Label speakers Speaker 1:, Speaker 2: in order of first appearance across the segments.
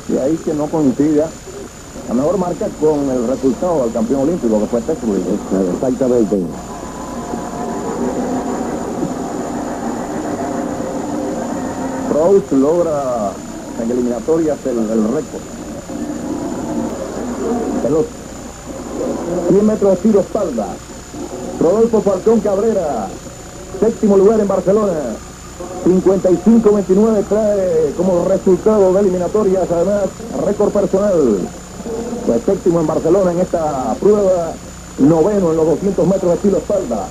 Speaker 1: Y ahí que no coincide la mejor marca con el resultado del campeón olímpico que fue Texbury.
Speaker 2: Exactamente.
Speaker 1: Proust logra en eliminatorias el récord. Pelota. 100 metros de tiro espalda. Rodolfo Falcón Cabrera, séptimo lugar en Barcelona. 55-29 trae como resultado de eliminatorias, además récord personal. Pues séptimo en Barcelona en esta prueba, noveno en los 200 metros de tiro espalda.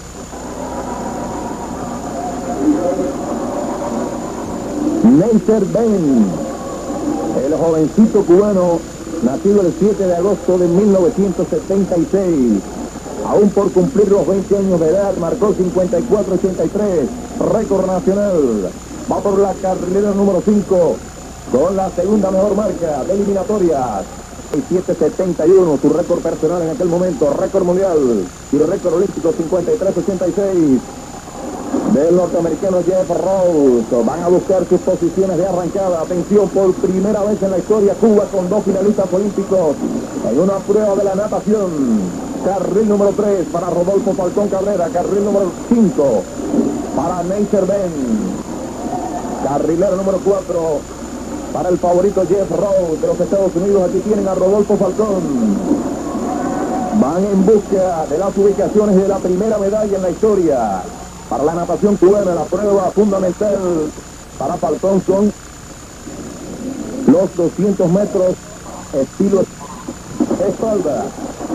Speaker 1: Neisser Ben, el jovencito cubano, nacido el 7 de agosto de 1976. Aún por cumplir los 20 años de edad, marcó 54-83, récord nacional. Va por la carrera número 5, con la segunda mejor marca de eliminatorias. 7.71, su récord personal en aquel momento, récord mundial y récord olímpico 53-86 del norteamericano Jeff Rose. Van a buscar sus posiciones de arrancada. Atención, por primera vez en la historia, Cuba con 2 finalistas olímpicos en una prueba de la natación. Carril número 3 para Rodolfo Falcón Cabrera, carril número 5 para Neisser Ben, carrilero número 4 para el favorito Jeff Rose de los Estados Unidos. Aquí tienen a Rodolfo Falcón. Van en busca de las ubicaciones de la primera medalla en la historia para la natación cubana. La prueba fundamental para Falcón son los 200 metros estilo espalda.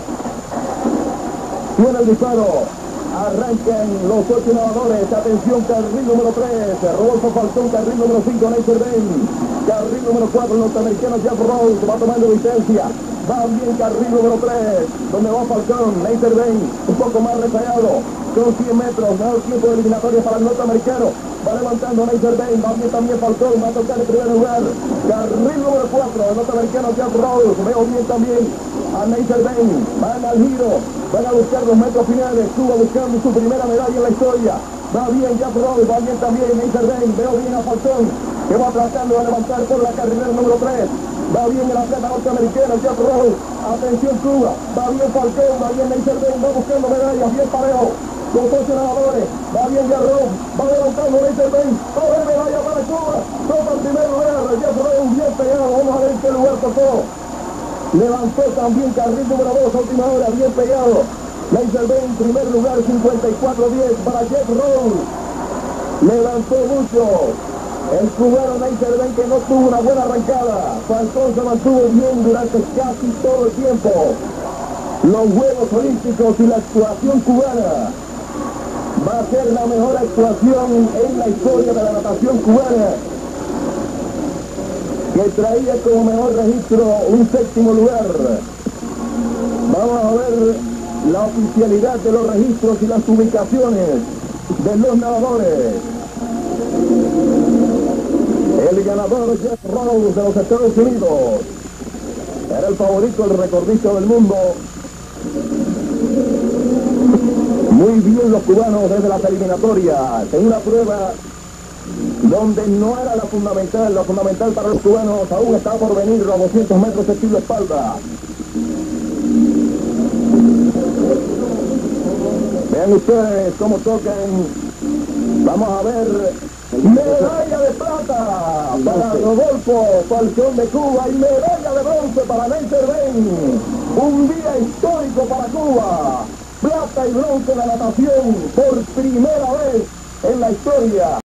Speaker 1: Suena el disparo, arrancan los 8 nadadores. Atención, carril número 3, Rodolfo Falcón, carril número 5, Neisser Ben, carril número 4, el norteamericano Jeff Rose, va tomando distancia. Va bien carril número 3, donde va Falcón. Neisser Ben un poco más rezagado, con 100 metros, mejor tiempo de eliminatoria para el norteamericano. Va levantando Neisser Ben, va bien también Falcón, va a tocar el primer lugar. Carril número 4, el norteamericano Jeff Rose, veo bien también a Neisser Ben. Van al giro, van a buscar los metros finales. Cuba buscando su primera medalla en la historia. Va bien Jeff Rose, va bien también Neisser Ben. Veo bien a Falcón, que va tratando de levantar por la carrilera número 3. Va bien el atleta norteamericano Jeff Rose. Atención Cuba, va bien Falcón, va bien Neisser Ben, va buscando medallas, bien parejo. Los 8 nadadores, va bien Jeff Rose, va levantando Neisser Ben. Todo es medalla para Cuba. Toma el primer lugar, Jeff Rose bien pegado. Vamos a ver en qué lugar tocó. Levantó también carril número 2, última hora, bien pegado. Neisser Ben en primer lugar, 54-10 para Jeff Rose. Levantó mucho el cubano Neisser Ben, que no tuvo una buena arrancada. Falcón se mantuvo bien durante casi todo el tiempo. Los Juegos Olímpicos y la actuación cubana va a ser la mejor actuación en la historia de la natación cubana, que traía como mejor registro un séptimo lugar. Vamos a ver la oficialidad de los registros y las ubicaciones de los nadadores. El ganador Jeff Rose de los Estados Unidos era el favorito, el recordista del mundo. Muy bien los cubanos desde las eliminatorias, en una prueba donde no era la fundamental. Lo fundamental para los cubanos aún está por venir, los 200 metros de estilo espalda. Vean ustedes cómo tocan. Vamos a ver. Medalla de plata para Rodolfo Falcón de Cuba y medalla de bronce para Neisser Ben. Un día histórico para Cuba. Plata y bronce en la natación por primera vez en la historia.